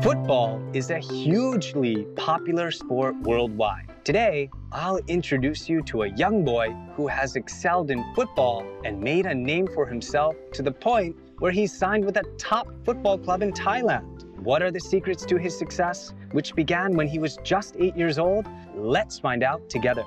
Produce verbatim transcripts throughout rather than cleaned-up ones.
Football is a hugely popular sport worldwide. Today, I'll introduce you to a young boy who has excelled in football and made a name for himself to the point where he signed with a top football club in Thailand. What are the secrets to his success, which began when he was just eight years old? Let's find out together.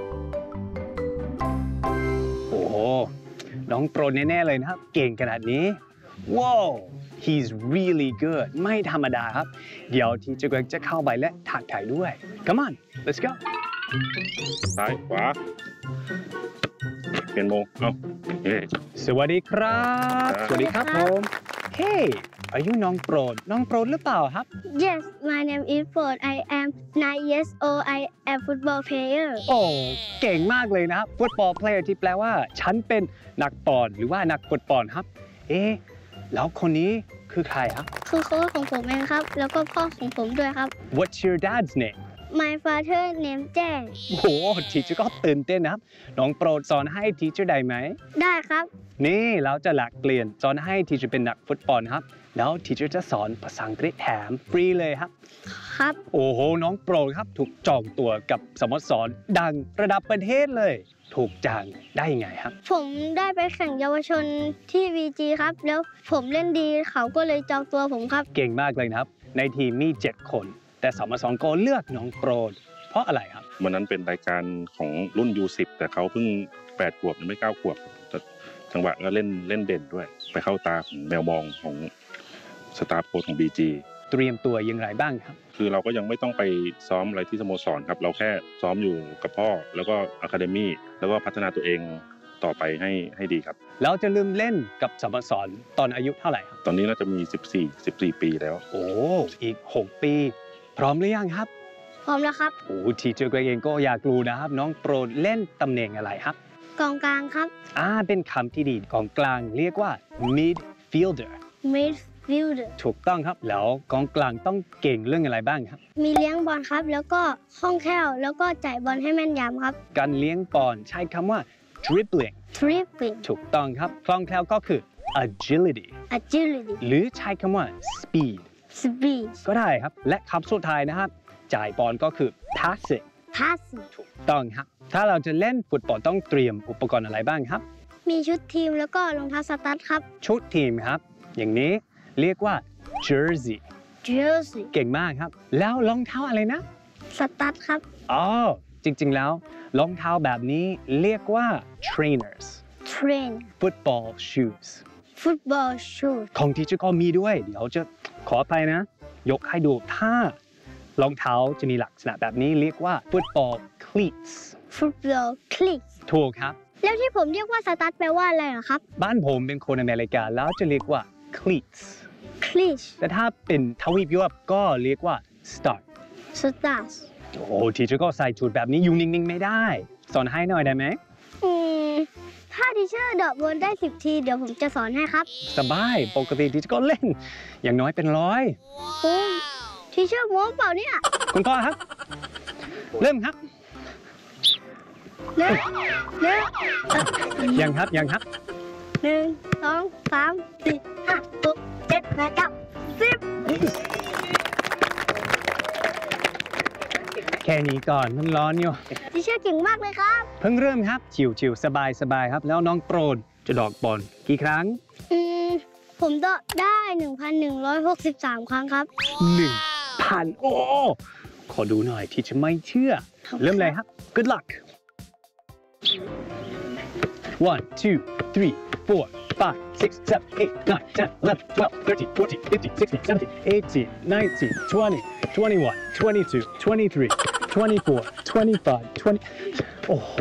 โอ้โหน้องโปรดแน่ๆเลยนะครับเก่งขนาดนี้ Whoa he's really good ไม่ธรรมดาครับเดี๋ยวที่เจะจะเข้าไปและถักถ่ายด้วย Come on let's go ซ้ายขวาเปลี่ยนโมงเอาเฮ้สวัสดีครับสวัสดีครับผม Hey are you น้องโปรดน้องโปรดหรือเปล่าครับ Yes my name is Prod I am nine years old I am football player โอ้เก่งมากเลยนะครับ football player ที่แปลว่าฉันเป็นนักบอลหรือว่านักฟุตบอลครับเอ๊ะแล้วคนนี้คือใครครับคือโค้ชของผมเองครับแล้วก็พ่อของผมด้วยครับ What's your dad's name My father name แจ้งโอ้โหทีเจอร์ก็ตื่นเต้นนะครับน้องโปรดสอนให้ทีเจอร์ได้ไหมได้ครับนี่เราจะหลักเปลี่ยนสอนให้ทีเจอร์เป็นนักฟุตบอลครับแล้วทีเจอร์จะสอนภาษาอังกฤษแถมฟรีเลยครับครับโอ้โหน้องโปรดครับถูกจองตัวกับสโมสรดังระดับประเทศเลยถูกจ้างได้ไงครับผมได้ไปแข่งเยาวชนที่ วี จี ครับแล้วผมเล่นดีเขาก็เลยจองตัวผมครับเก่งมากเลยนะครับในทีมมีเจ็ดคนแต่สโมสรก็เลือกน้องโปรดเพราะอะไรครับวันนั้นเป็นรายการของรุ่น ยู สิบ แต่เขาเพิ่งแปดขวบยังไม่เก้าขวบจังหวะก็เล่นเล่นเด่นด้วยไปเข้าตาของแมวมองของสตาฟโค้ชของ บี จีเตรียมตัวอย่างไรบ้างครับคือเราก็ยังไม่ต้องไปซ้อมอะไรที่สโมสรครับเราแค่ซ้อมอยู่กับพ่อแล้วก็อะคาเดมี่แล้วก็พัฒนาตัวเองต่อไปให้ให้ดีครับแล้วจะลืมเล่นกับสโมสรตอนอายุเท่าไหร่ครับตอนนี้น่าจะมีสิบสี่ สิบสี่ปีแล้วโอ้อีกหกปีพร้อมหรือยังครับพร้อมแล้วครับโอ้ทีเจอร์เองก็อยากรู้นะครับน้องโปรดเล่นตำแหน่งอะไรครับกองกลางครับอ่าเป็นคำที่ดีกองกลางเรียกว่า midfielder midfielder ถูกต้องครับแล้วกองกลางต้องเก่งเรื่องอะไรบ้างครับมีเลี้ยงบอลครับแล้วก็คล่องแคล่วแล้วก็จ่ายบอลให้แม่นยำครับการเลี้ยงบอลใช้คำว่า dribbling dribbling ถูกต้องครับคล่องแคล่วก็คือ agility agility หรือใช้คำว่า speed speed ก็ได้ครับและคำสุดท้ายนะครับจ่ายบอลก็คือ passing passing ถูกต้องครับถ้าเราจะเล่นฟุตบอลต้องเตรียมอุปกรณ์อะไรบ้างครับมีชุดทีมแล้วก็รองเท้าสตั๊ดครับชุดทีมครับอย่างนี้เรียกว่า jersey jersey เก่งมากครับแล้วรองเท้าอะไรนะสตั๊ดครับอ๋อจริงๆแล้วรองเท้าแบบนี้เรียกว่า trainers train football shoes football shoes ของที่จะก็มีด้วยเดี๋ยวจะขอไปนะยกให้ดูถ้ารองเท้าจะมีลักษณะแบบนี้เรียกว่า football cleats football cleats ถูกครับแล้วที่ผมเรียกว่าสตั๊ดแปลว่าอะไรเหรอครับบ้านผมเป็นคนอเมริกาแล้วจะเรียกว่า cleats cleats แต่ถ้าเป็นทวีปยุโรปก็เรียกว่า star stars โอ้ทีเชอร์ก็ใส่ชุดแบบนี้อยู่นิ่งๆไม่ได้สอนให้หน่อยได้ไหมอืมถ้าทีเชอร์เดาะบอลได้สิบทีเดี๋ยวผมจะสอนให้ครับสบายปกติทีเชอร์ก็เล่นอย่างน้อยเป็นร้อยโอ้ทีเชอร์โม้เปล่าเนี่ยคุณพ่อครับเริ่มครับเริ่มเริ่มยังครับยังครับหนึ่งสองสามสี่ห้าหกเจ็ดแปดเก้าสิบแค่นี้ก่อนมันร้อนอยู่ทีเชอร์เก่งมากเลยครับเพิ่งเริ่มครับชิวๆสบายๆครับแล้วน้องโปรดจะดอกบอลกี่ครั้งอืมผมเดาะได้ หนึ่งพันหนึ่งร้อยหกสิบสาม ครั้งครับหนึ่งพัน โอ้ขอดูหน่อยที่จะไม่เชื่อเริ่มเลยครับ Good luck one two three four five six seven eight nine ten eleven twelve thirteen fourteen fifteen sixteen seventeen eighteen nineteen twenty twenty-one twenty-two twenty-three twenty-four twenty-five twenty โอ้โห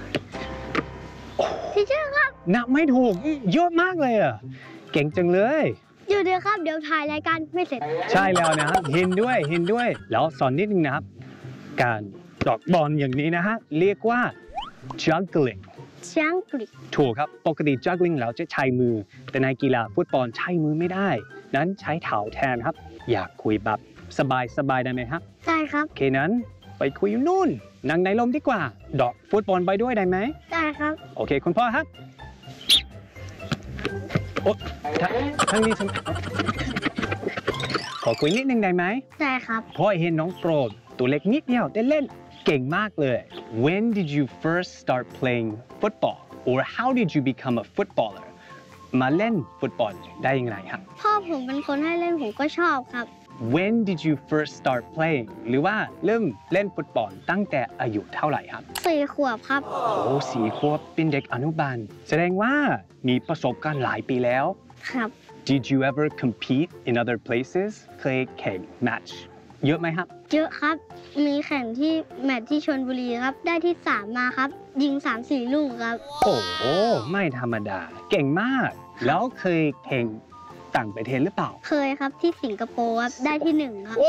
ทีเชอร์ครับนับไม่ถูกเยอะมากเลยอ่ะเก่งจังเลยเดี๋ยวเดี๋ยวครับเดี๋ยวถ่ายรายการไม่เสร็จใช่แล้วนะครับเห็นด้วยเห็นด้วยแล้วสอนนิดนึงนะครับการดอกบอลอย่างนี้นะฮะเรียกว่า juggling juggling ถูกครับปกติ juggling เราจะใช้มือแต่ในกีฬาฟุตบอลใช้มือไม่ได้นั้นใช้เท้าแทนครับอยากคุยแบบสบายสบายได้ไหมครับได้ครับโอเคนั้นไปคุยอยู่นู่นนั่งในลมดีกว่าดอกฟุตบอลไปด้วยได้ไหมได้ครับโอเคคุณพ่อครับโอ้ทั้งนี้ทั้งขออคุยนิดนึงได้ไหมได้ครับเพราะเห็นน้องโปรดตัวเล็กนิดเดียวได้เล่นเก่งมากเลย When did you first start playing football or how did you become a footballer มาเล่นฟุตบอลได้ยังไงครับพ่อผมเป็นคนให้เล่นผมก็ชอบครับ When did you first start playing หรือว่าเริ่มเล่นฟุตบอลตั้งแต่อายุเท่าไหร่ครับสี่ขวบครับโอ้สี่ขวบเป็นเด็กอนุบาลแสดงว่ามีประสบการณ์หลายปีแล้วครับ Did you ever compete in other places เคยแข่งแมตช์เยอะไหมครับเยอะครับ มีแข่งที่แมตช์ที่ชลบุรีครับ ได้ที่สามมาครับ ยิง สามสี่ ลูกครับโอ้โหไม่ธรรมดา เก่งมาก แล้วเคยแข่งต่างประเทศหรือเปล่าเคยครับที่สิงคโปร์ครับ ได้ที่หนึ่งครับ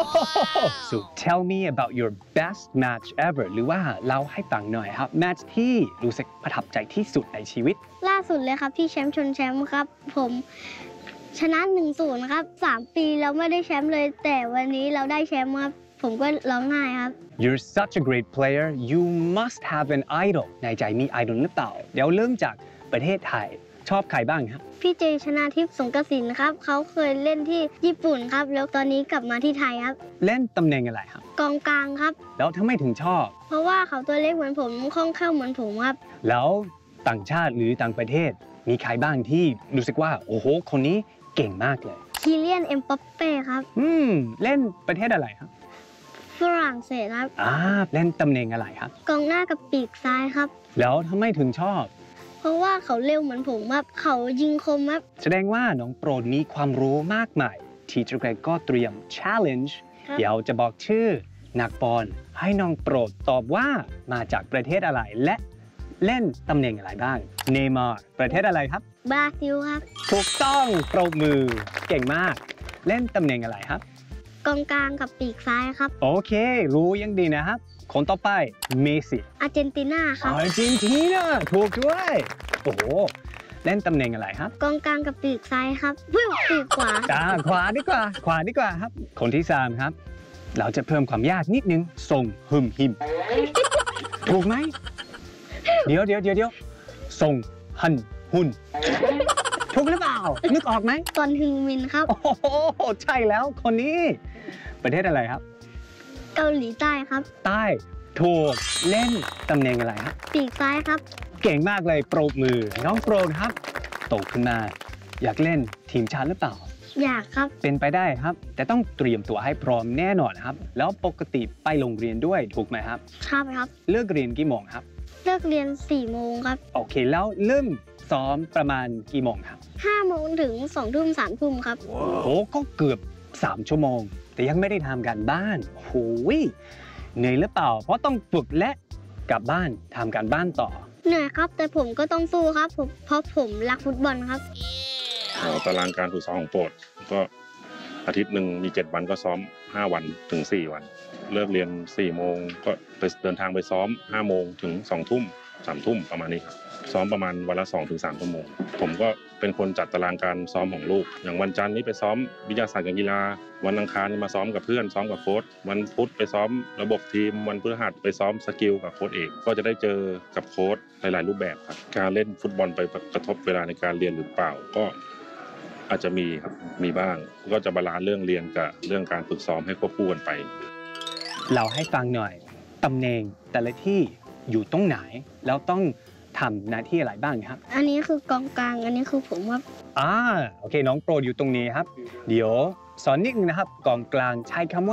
So tell me about your best match ever หรือว่าเล่าให้ฟังหน่อยครับ แมตช์ที่รู้สึกประทับใจที่สุดในชีวิตล่าสุดเลยครับที่แชมป์ชนแชมป์ครับ ผมชนะ หนึ่งศูนย์ ครับ สาม ปีเราไม่ได้แชมป์เลย แต่วันนี้เราได้แชมป์ครับ ผมก็ร้องไห้ครับ You're such a great player you must have an idol ในใจมีไอดอลหรือเปล่า เดี๋ยวเริ่มจากประเทศไทยชอบใครบ้างครับพี่เจชนาทิพย์สงกระสินครับ เขาเคยเล่นที่ญี่ปุ่นครับ แล้วตอนนี้กลับมาที่ไทยครับเล่นตำแหน่งอะไรครับกองกลางครับแล้วทำไมถึงชอบเพราะว่าเขาตัวเล็กเหมือนผมคล่องแคล่วเหมือนผมครับแล้วต่างชาติหรือต่างประเทศ มีใครบ้างที่รู้สึกว่าโอ้โหคนนี้เก่งมากเลยคีเลียน เอ็มบัปเป้ครับอืมเล่นประเทศอะไรครับฝรั่งเศสครับอ่าเล่นตำแหน่งอะไรครับกองหน้ากับปีกซ้ายครับแล้วทำไมถึงชอบเพราะว่าเขาเร็วเหมือนผมครับ เขายิงคมครับแสดงว่าน้องโปรดมีความรู้มากมาย Teacher Greg ก็เตรียม challenge ครับเดี๋ยวจะบอกชื่อนักบอลให้น้องโปรดตอบว่ามาจากประเทศอะไรและเล่นตำแหน่งอะไรบ้างเนย์มาร์ประเทศอะไรครับบราซิลครับถูกต้องปรบมือเก่งมาก เล่นตำแหน่งอะไรครับกองกลางกับปีกซ้ายครับโอเค รู้ยังดีนะครับ คนต่อไปเมสซี่อาร์เจนตินาครับอาร์เจนตินาถูกด้วย โอ้โห เล่นตำแหน่งอะไรครับกองกลางกับปีกซ้ายครับวิวปีกขวาอ่าขวาดีกว่า ขวาดีกว่าครับ คนที่สามครับ เราจะเพิ่มความยากนิดนึงส่งหึมหิม ถูกไหม เดี๋ยวเดี๋ยวเดี๋ยวเดี๋ยวส่งหันหุน ถูกหรือเปล่า นึกออกไหมกอนฮึงมินครับโอ้โห ใช่แล้วคนนี้ ประเทศอะไรครับเกาหลีใต้ครับใต้ ถูก เล่นตำแหน่งอะไรครับปีกซ้ายครับเก่งมากเลยปรบมือ น้องโปรดครับ โตขึ้นมา อยากเล่นทีมชาติหรือเปล่าอยากครับเป็นไปได้ครับ แต่ต้องเตรียมตัวให้พร้อมแน่นอนครับ แล้วปกติไปโรงเรียนด้วยถูกไหมครับชอบครับเลิกเรียนกี่โมงครับเลิกเรียน สี่ โมงครับโอเค แล้วเริ่มซ้อมประมาณกี่โมงครับห้า โมงถึง สอง ทุ่ม สาม ทุ่มครับโอ้ก็เกือบสามชั่วโมง แต่ยังไม่ได้ทำการบ้านโอ้โหเหนื่อยหรือเปล่า เพราะต้องฝึกและกลับบ้านทำการบ้านต่อเหนื่อยครับ แต่ผมก็ต้องสู้ครับผมเพราะผมรักฟุตบอลครับเอ่อตารางการฝึกซ้อมของโปรดก็อาทิตย์หนึ่งมีเจ็ดวันก็ซ้อมห้าวันถึงสี่วัน เลิกเรียนสี่โมงก็ไปเดินทางไปซ้อมห้าโมงถึงสองทุ่มสามทุ่มประมาณนี้ครับซ้อมประมาณวันละสองถึงสามชั่วโมงผมก็เป็นคนจัดตารางการซ้อมของลูกอย่างวันจันทร์นี่ไปซ้อมวิทยาศาสตร์การกีฬาวันอังคารนี่มาซ้อมกับเพื่อนซ้อมกับโค้ชวันพุธไปซ้อมระบบทีมวันพฤหัสไปซ้อมสกิลกับโค้ชเอกก็จะได้เจอกับโค้ชหลายๆรูปแบบครับการเล่นฟุตบอลไปกระทบเวลาในการเรียนหรือเปล่าก็อาจจะมีครับมีบ้างก็จะบาลานซ์เรื่องเรียนกับเรื่องการฝึกซ้อมให้ควบคู่กันไปเราให้ฟังหน่อยตำแหน่งแต่ละที่อยู่ตรงไหน แล้วต้องทำหน้าที่อะไรบ้างครับอันนี้คือกองกลาง อันนี้คือผมครับอ่าโอเคน้องโปรดอยู่ตรงนี้ครับ เดี๋ยวสอนนิดนึงนะครับกองกลางใช้คำว่า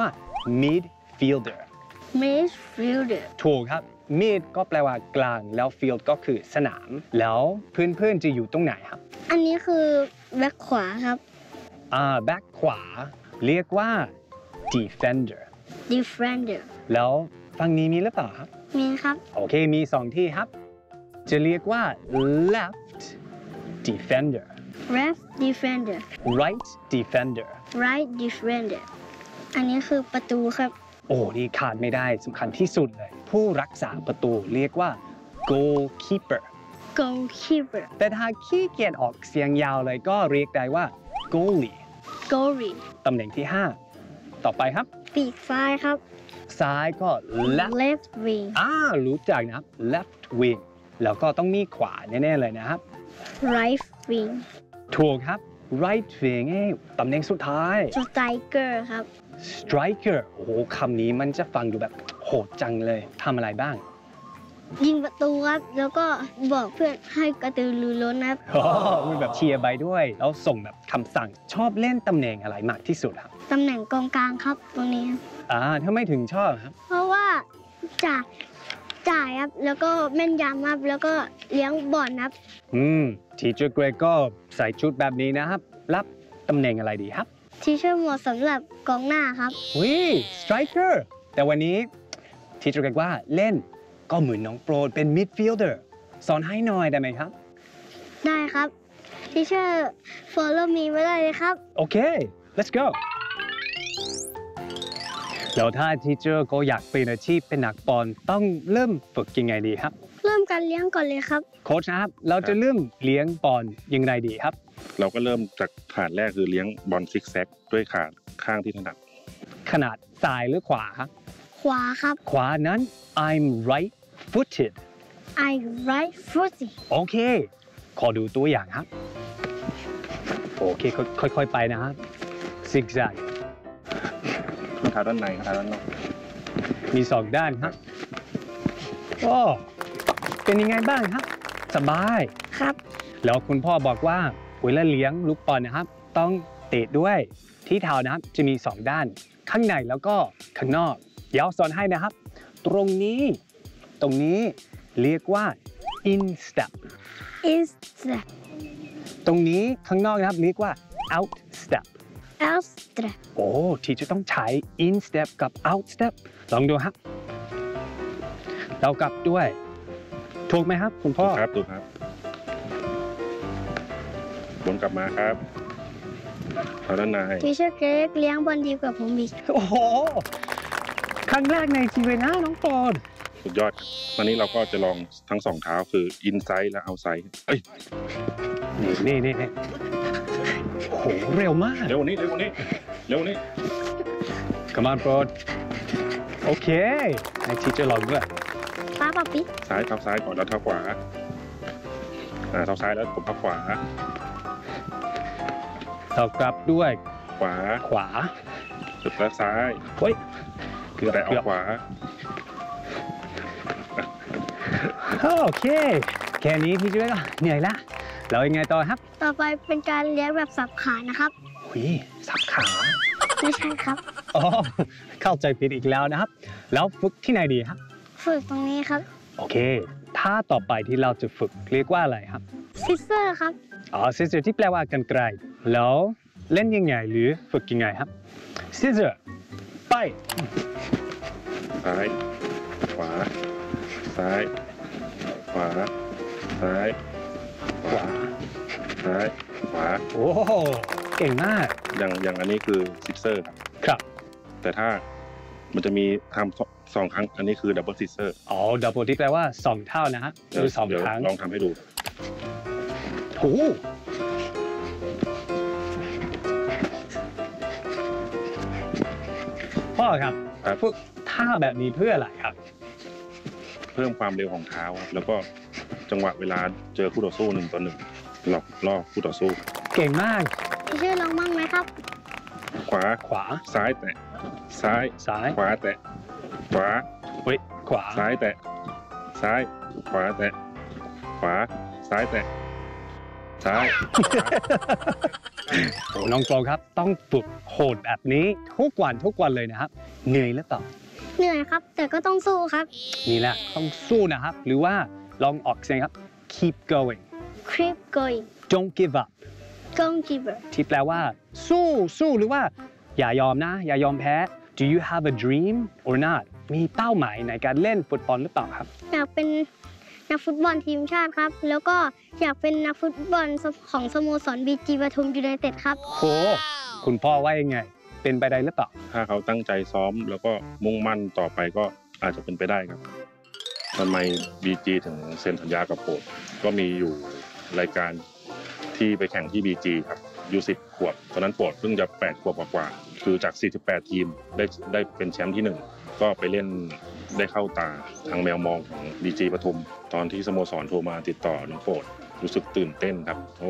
midfielder midfielder ถูกครับ mid ก็แปลว่ากลางแล้ว field ก็คือสนาม แล้วเพื่อนๆจะอยู่ตรงไหนครับอันนี้คือแบ็คขวาครับอ่าแบ็คขวาเรียกว่า defender defender แล้วฝั่งนี้มีหรือเปล่าครับมีครับโอเคมีสองที่ครับ จะเรียกว่า left defender left defender right defender right defender อันนี้คือประตูครับโอ้นี่ขาดไม่ได้สำคัญที่สุดเลย ผู้รักษาประตูเรียกว่า goalkeeper goalkeeper แต่ถ้าขี้เกียจออกเสียงยาวเลยก็เรียกได้ว่า goalie goalie ตำแหน่งที่ห้าต่อไปครับปีกซ้ายครับซ้ายก็ left left wing อ่ารู้จักนะครับ left wing แล้วก็ต้องมีขวาแน่ๆเลยนะครับ right wing ถูกครับ right wing เอ้ยตำแหน่งสุดท้ายสไตรเกอร์ครับ striker โอ้โหคำนี้มันจะฟังดูแบบโหดจังเลยทำอะไรบ้างยิงประตูครับ แล้วก็บอกเพื่อนให้กระตือรือร้นครับอ๋อมีแบบเชียร์ไปด้วย แล้วส่งแบบคำสั่งชอบเล่นตำแหน่งอะไรมากที่สุดครับตำแหน่งกองกลางครับตรงนี้ครับอ่าถ้าไม่ถึงชอบครับเพราะว่าจ่ายจ่ายครับ แล้วก็แม่นยำครับ แล้วก็เลี้ยงบอลครับอืม teacher Greg ก็ใส่ชุดแบบนี้นะครับ รับตำแหน่งอะไรดีครับที่ช่วยเหมาะสำหรับกองหน้าครับวิ striker แต่วันนี้ teacher Greg ว่าเล่นก็เหมือนน้องโปรดเป็น midfielder สอนให้หน่อยได้ไหมครับได้ครับที่ช่วย follow me ไว้ได้เลยครับโอเค let's go แล้วถ้า teacher ก็อยากเป็นอาชีพเป็นนักบอลต้องเริ่มฝึกยังไงดีครับเริ่มการเลี้ยงก่อนเลยครับโค้ชนะครับ เราจะเริ่มเลี้ยงบอลยังไงดีครับเราก็เริ่มจากฐานแรกคือเลี้ยงบอลซิกแซกด้วยขาข้างที่ถนัดขนาดซ้ายหรือขวาครับขวาครับขวานั้น I'm right footed I right footy โอเค ขอดูตัวอย่างครับ โอเค ค่อยๆ ไปนะครับ ซิกแซกข้างเท้าด้านในข้างเท้าด้านนอกมีสองด้านครับโอ้เป็นยังไงบ้างครับ สบายครับแล้วคุณพ่อบอกว่าเวลาเลี้ยงลูกบอลนะครับ ต้องเตะด้วยที่เท้านะครับ จะมีสองด้าน ข้างในแล้วก็ข้างนอก เดี๋ยวสอนให้นะครับ ตรงนี้ ตรงนี้เรียกว่า instep is step ตรงนี้ข้างนอกนะครับเรียกว่า outstep out step โอ้ที่จะต้องใช้ instep กับ outstep ลองดูครับ เรากลับด้วย ถูกไหมครับคุณพ่อครับถูกครับวนกลับมาครับเท้าด้านในที่ช่วยเกรกเลี้ยงบอลดีกว่าผมอีกโอ้โห ครั้งแรกในชีวิตนะน้องปอนสุดยอดวันนี้เราก็จะลองทั้งสองเท้าคืออินไซด์และเอาไซด์เอ้ยนี่นี่นี่นี่โอ้โห เร็วมากเร็วกว่านี้เร็วกว่านี้เร็วกว่านี้ Come on โปรดโอเคในทีจะลองด้วยป้าป๊าปิ๊กซ้ายเท้าซ้ายก่อนแล้วเท้าขวาอ่าเท้าซ้ายแล้วผมเท้าขวาเรากลับด้วยขวาขวาสุดแล้วซ้ายเฮ้ยเกือบแต่เอาขวาโอเค แค่นี้พี่จุ้ยก็เหนื่อยละแล้วยังไงต่อครับต่อไปเป็นการเลี้ยงแบบสับขานะครับหุยสับขาไม่ใช่ครับอ๋อ เข้าใจผิดอีกแล้วนะครับ แล้วฝึกที่ไหนดีครับฝึกตรงนี้ครับโอเค ท่าต่อไปที่เราจะฝึกเรียกว่าอะไรครับซิสเซอร์ครับอ๋อ scissor ที่แปลว่ากันไกลแล้วเล่นยังไงหรือฝึกยังไงครับ scissor ไปซ้าย ขวา ซ้าย ขวา ซ้าย ขวา ซ้าย ขวาโอ้โหเก่งมากอย่างอย่างอันนี้คือซิกเซอร์ครับครับแต่ถ้ามันจะมีทำสสองครั้ง อันนี้คือดับเบิลซิกเซอร์อ๋อ double ที่แปลว่าสองเท่านะฮะหรือสองเดี๋ยวครั้งลองทำให้ดูโอ้โหพ่อครับครับฝึกท่าแบบนี้เพื่ออะไรครับเพิ่มความเร็วของเท้าครับแล้วก็จังหวะเวลาเจอคู่ต่อสู้หนึ่งต่อหนึ่งหลอกล่อคู่ต่อสู้เก่งมากที่ช่วยลองบ้างไหมครับขวาขวาซ้ายแตะ ซ้ายซ้ายขวาแตะ ขวาเฮ้ยขวาซ้ายแตะ ซ้าย ขวาแตะ ขวา ซ้ายแตะ ซ้ายโอ้น้องโปรครับ ต้องฝึกโหดแบบนี้ทุกวันทุกวันเลยนะครับ เหนื่อยหรือเปล่าเหนื่อยครับ แต่ก็ต้องสู้ครับนี่แหละต้องสู้นะครับ หรือว่าลองออกเสียงครับ keep going keep going don't give up don't give up ที่แปลว่า สู้สู้หรือว่า อย่ายอมนะ อย่ายอมแพ้ do you have a dream or not มีเป้าหมายในการเล่นฟุตบอลหรือเปล่าครับอยากเป็นนักฟุตบอลทีมชาติครับ แล้วก็อยากเป็นนักฟุตบอลของสโมสรบีจีปทุมยูไนเต็ดครับโหคุณพ่อว่ายังไง เป็นไปได้หรือเปล่าถ้าเขาตั้งใจซ้อมแล้วก็มุ่งมั่นต่อไปก็อาจจะเป็นไปได้ครับทำไม บี จี ถึงเซ็นสัญญากับโปรดก็มีอยู่รายการที่ไปแข่งที่ บี จี ครับอายุสิบขวบตอนนั้นโปรดเพิ่งจะแปดขวบกว่าๆคือจากสี่สิบแปดทีมได้ได้เป็นแชมป์ที่หนึ่งก็ไปเล่นได้เข้าตาทางแมวมองของ บี จี ปทุมตอนที่สโมสรโทรมาติดต่อน้องโปรดรู้สึกตื่นเต้นครับเพราะว่า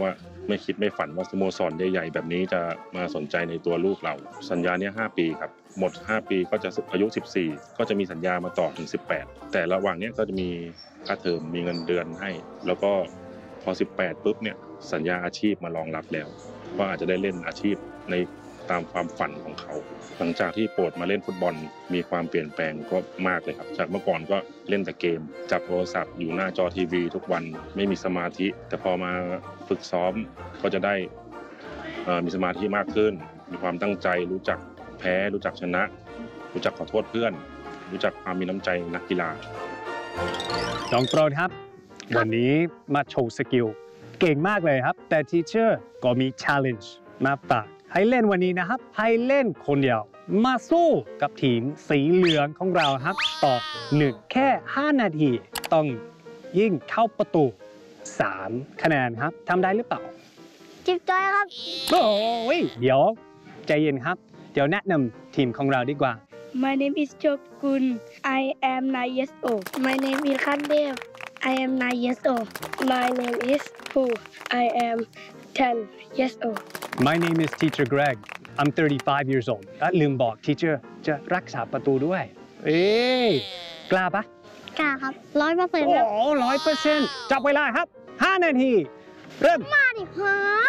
ไม่คิดไม่ฝันว่าสโมสรใหญ่ๆแบบนี้จะมาสนใจในตัวลูกเราสัญญาเนี้ยห้าปีครับหมดห้าปีก็จะอายุสิบสี่ก็จะมีสัญญามาต่อถึงสิบแปดแต่ระหว่างเนี้ยก็จะมีค่าเทอมมีเงินเดือนให้แล้วก็พอสิบแปดปุ๊บเนี่ยสัญญาอาชีพมารองรับแล้วว่าอาจจะได้เล่นอาชีพในตามความฝันของเขาหลังจากที่โปรดมาเล่นฟุตบอลมีความเปลี่ยนแปลงก็มากเลยครับจากเมื่อก่อนก็เล่นแต่เกมจับโทรศัพท์อยู่หน้าจอทีวีทุกวันไม่มีสมาธิแต่พอมาฝึกซ้อมก็จะได้มีสมาธิมากขึ้นมีความตั้งใจรู้จักแพ้รู้จักชนะรู้จักขอโทษเพื่อนรู้จักความมีน้ำใจนักกีฬาน้องโปรดครับวันนี้มาโชว์สกิลเก่งมากเลยครับแต่ทีเชอร์ก็มี challenge มาฝากให้เล่นวันนี้นะครับให้เล่นคนเดียวมาสู้กับทีมสีเหลืองของเราครับต่อหนึ่งแค่ห้านาทีต้องยิงเข้าประตูสามคะแนนครับทำได้หรือเปล่าจิบจอยครับโอ้ยเดี๋ยวใจเย็นครับเดี๋ยวแนะนำทีมของเราดีกว่า My name is Chokun I am nine years old My name is Khandev I am nine years old My name is Pu I am ten years old My name is Teacher Greg I'm thirty-five years old และลืมบอก Teacher จะรักษาประตูด้วยเอ๊กล้าปะกล้าครับร้อยเปอร์เซ็นต์ครับโอ้ร้อยเปอร์เซ็นต์จับเวลาครับห้านาทีเริ่มมาดิครับ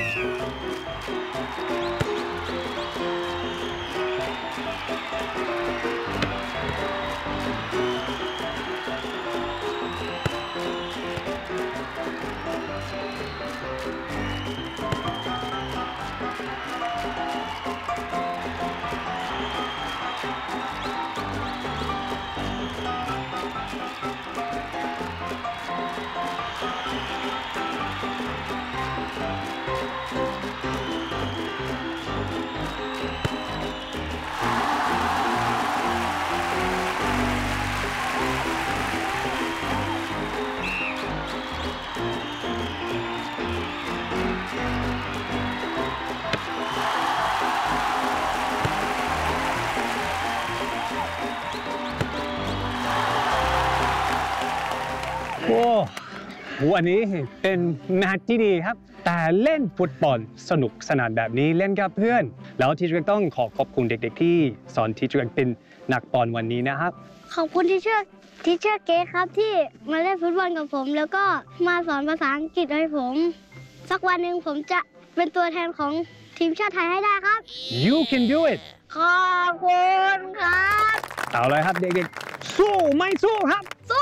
โอ้วันนี้เป็นแมตช์ที่ดีครับแต่เล่นฟุตบอลสนุกสนานแบบนี้เล่นกับเพื่อนแล้วทีเชอร์ต้องขอขอบคุณเด็กๆที่สอนทีเชอร์เป็นนักบอลวันนี้นะครับขอบคุณทีเชอร์ทีเชอร์เก๋ครับที่มาเล่นฟุตบอลกับผมแล้วก็มาสอนภาษาอังกฤษให้ผมสักวันหนึ่งผมจะเป็นตัวแทนของทีมชาติไทยให้ได้ครับ You can do it ขอบคุณครับเอาเลยครับเด็กๆสู้ไม่สู้ครับสู้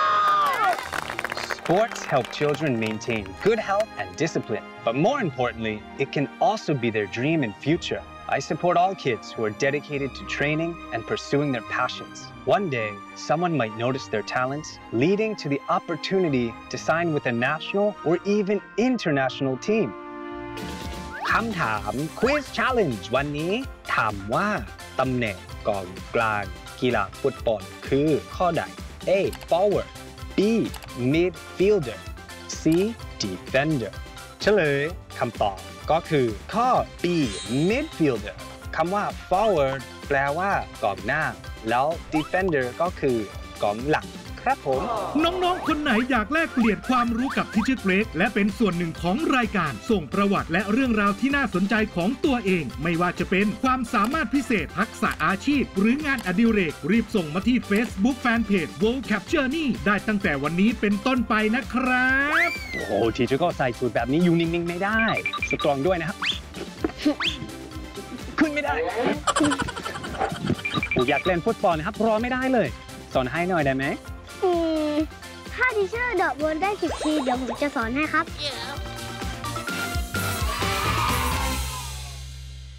Sports help children maintain good health and discipline, but more importantly, it can also be their dream and future. I support all kids who are dedicated to training and pursuing their passions. One day, someone might notice their talents, leading to the opportunity to sign with a national or even international team. คำถาม Quiz Challenge วันนี้ถามว่าตำแหน่งกองกลางกีฬาฟุตบอลคือข้อใด A. Forward B. Midfielder C. Defender เฉลยคำตอบก็คือข้อ B. Midfielder คำว่า forward แปลว่ากองหน้าแล้ว defender ก็คือกองหลังครับผมน้องๆคนไหนอยากแลกเปลี่ยนความรู้กับทีเชอร์เกรกและเป็นส่วนหนึ่งของรายการส่งประวัติและเรื่องราวที่น่าสนใจของตัวเองไม่ว่าจะเป็นความสามารถพิเศษทักษะอาชีพหรืองานอดิเรกรีบส่งมาที่ Facebook Fanpage World Cup Journey ได้ตั้งแต่วันนี้เป็นต้นไปนะครับโอ้โหทีเชอร์ก็ใส่สูตรแบบนี้อยู่นิ่งๆไม่ได้สตรองด้วยนะครับขึ้นไม่ได้อยากเล่นฟุตบอลนะครับรอไม่ได้เลยสอนให้หน่อยได้ไหมอืมถ้าทีเชอร์เดาะบอลได้สิบทีเดี๋ยวผมจะสอนให้ครับ